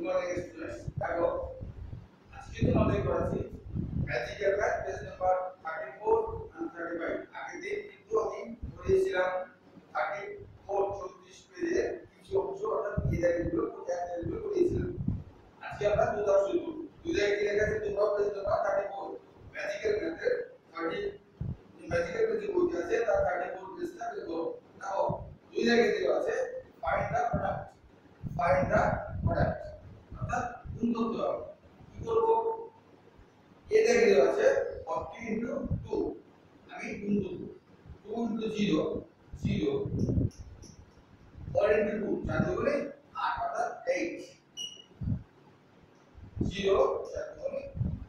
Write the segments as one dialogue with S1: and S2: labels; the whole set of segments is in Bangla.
S1: morning students. দেখো আজকে তোমাদের করাচ্ছি mathematical math page number 34 and 35 আগের দিন কিন্তু আমি করেছিলাম 34 34 পেজে কিছু অংশ অর্থাৎ এগুলো করেছিলাম। আজকে আমরা দুটো শুরু করব। দুটো কি লেখা আছে তোমরা পেজ নাম্বার 34 ম্যাথিক্যাল ম্যাথের 30 ম্যাথিক্যাল ম্যাথ যে বইটা আছে তার 34 পেজটা বের করো। নাও দুই জায়গায় দেওয়া আছে ফাইন্ড দা প্রোডাক্ট অর্থাৎ গুণ করতে হবে। কি করব? এ দেখে দেওয়া আছে 40 into 2 আমি গুণ করব 2 into 0 0 4 into 2 4 দুগুণে 8 অর্থাৎ 8 0 4 দুগুণে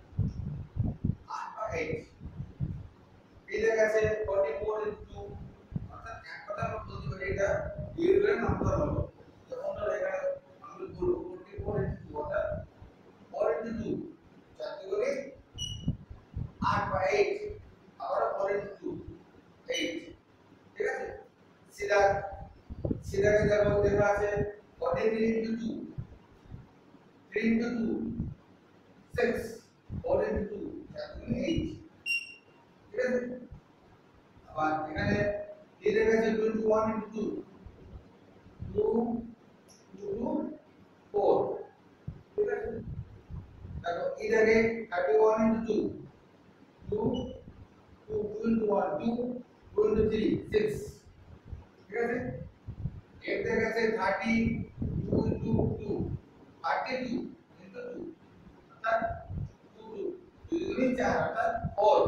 S1: 8 বা 8 এই দেখে আছে 44 into 2 অর্থাৎ এক কথা আমরা বলতে পারি এটা ইউরের নাম্বার হলো যখন আমরা এখানে আমরা বলব 44 into 2 অর্থাৎ 4 into 2 4 দুগুণে 8 by 8 আবার 4 into 2 8 ঠিক আছে সিধা কে দেখো দেখা আছে 43 into 2 3 into 2 6 4 into 2 8 ঠিক আছে আবার এখানে কি দেখা আছে 21 into 2 2 2 4 ঠিক আছে দেখো এটাকে 31 into 2 2 into 1 2 2 into 3 6 ঠিক আছে এর থেকে আছে 32 into 2 32 into 2 অর্থাৎ 2 2 দুই 4 অর্থাৎ 4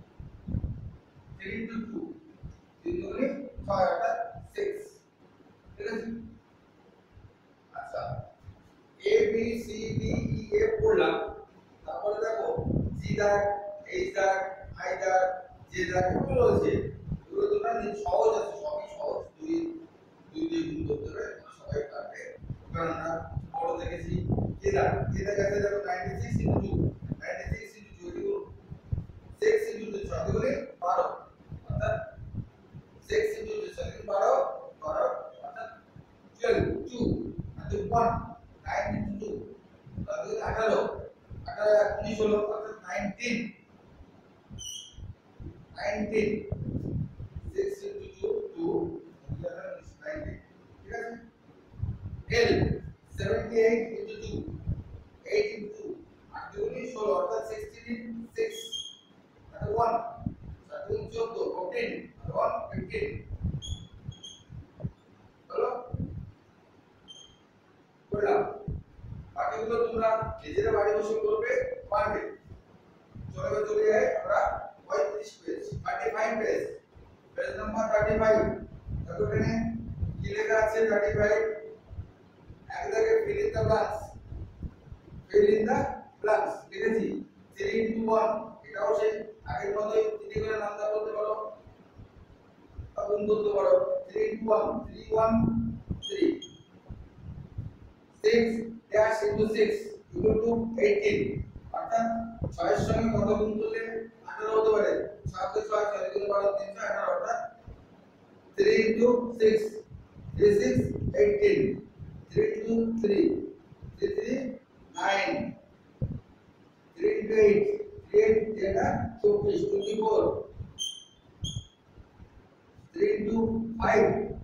S1: 3 into 2 3 দুই 6 অর্থাৎ 6 ঠিক আছে আচ্ছা a b c d e f পড়লাম তারপরে দেখো g দাগ h দাগ I দাগ j দাগ এগুলো আছে এগুলো তোমরা সহজ আছে সবই সহজ দুই দুই গুণ করতে হবে সবাই পারবে কারণ আমরা বড় দেখেছি k দাগ আছে দেখো 96 into 2 96 into 2 এগুলো 6 into 2 সব এগুলো 12 অর্থাৎ 6 into 2 সব 12 অর্থাৎ 12 2 and 1 9 into 2 তাহলে 18 19 হলো অর্থাৎ 19 6 into 2 2 19 ঠিক আছে L 78 into 2 8 into 2 8 দুগুণে 16 অর্থাৎ 16 6 আর 1 7 দুগুণে 14 14 আর 1 15 হলো করলাম বাকিগুলো তোমরা নিজেরা বাড়ি বসে করবে পারবে চলে যায় আমরা 35 পেজ 35 পেজ নাম্বার 35 দেখো এখানে কি লেখা আছে 35 এক জায়গায় fill in the blanks লিখেছি 3 into 1 এটাও সেই আগের মতই তিনটি করে নামটা বলতে পারো বা গুণ করতে পারো 3 into 1 3 1 3 6 dash into 6 equal to 18 অর্থাৎ 6 এর সঙ্গে কত গুণ করলে 18 হতে পারে 7 কে 6 6 গুণ 12 318 অর্থাৎ 3 into 6 3 6 18 3 into 3 3 3 9 3 into 8 3 8 এটা 24 3 into 5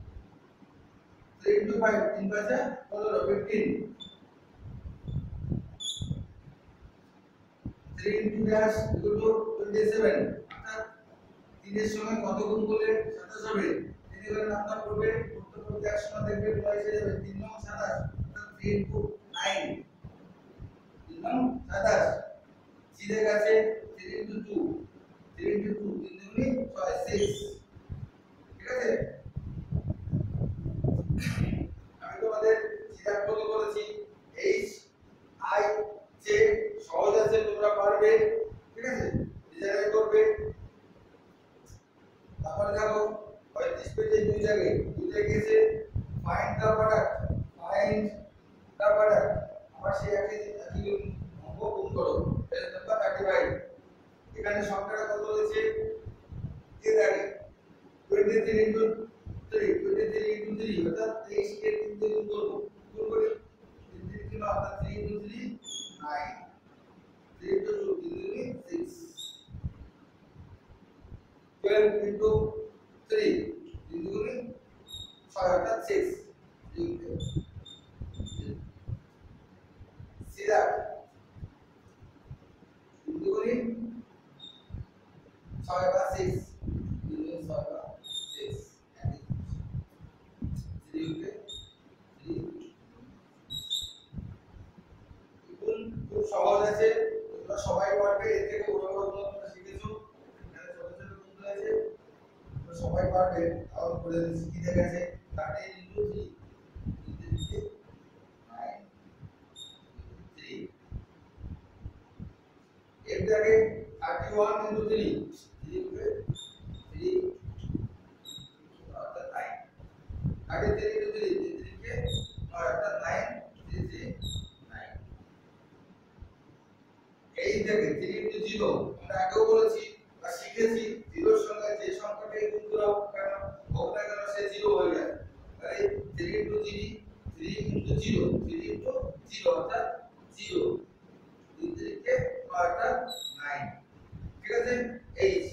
S1: 3 into 5 3 পাঁচা 15 15 3 into dash equal to 27 অর্থাৎ 3 এর সঙ্গে কত গুণ করলে 27 হবে 3 এর নামটা পড়বে প্রত্যেক এক সময় দেখবে 2 এসে যাবে 3 9 27 অর্থাৎ 3 into 9 3 9 27 সিধে গেছে 3 into 2 3 into 2 3 দুগুণে 6 6 ঠিক আছে আমি তোমাদের সিধা কত করেছি h i j সহজ আছে তোমরা পারবে ঠিক আছে নিজেরাই করবে তারপরে দেখো 35 পেজে দুই জায়গায় এসে ফাইন্ড দা প্রোডাক্ট আবার সেই একই অঙ্ক গুণ করো পেজ নাম্বার 35 এখানে সংখ্যাটা কত রয়েছে কে দেখে 23 into 3 23 into 3 অর্থাৎ 23 কে 3 দিয়ে গুণ করব গুণ করি 3 3 অর্থাৎ 3 এটা কিন্তু করি 6 বা 6 কিন্তু 6 বা 6 3 ওকে 3 এখন খুব সহজ আছে তোমরা সবাই পারবে এর থেকে বড় বড় গুলো তোমরা শিখেছো এখানে ছোট ছোট গুলো আছে তোমরা সবাই পারবে তাও করে দিচ্ছি কি দেখাচ্ছে 13 into 3 9 3 এটাকে 31 into 3 3 হবে 3 অর্থাৎ 9 33 into 3 3 কে অর্থাৎ 9 3 3 9 এই দেখে 3 into 0 আমরা আগেও বলেছি বা শিখেছি 0 এর সঙ্গে যে সংখ্যাকে গুণ করা হোক কেন হোক না কেন সে 0 হয়ে যায় তাই 3 into 3 3 into 0 3 into 0 অর্থাৎ 0 3 কে অর্থাৎ 9 ঠিক আছে এই